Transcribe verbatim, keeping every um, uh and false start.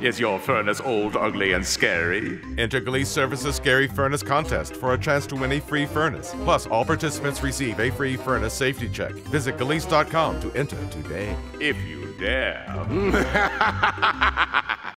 Is your furnace old, ugly, and scary? Enter Gillece Services Scary Furnace Contest for a chance to win a free furnace. Plus, all participants receive a free furnace safety check. Visit Gillece dot com to enter today. If you dare.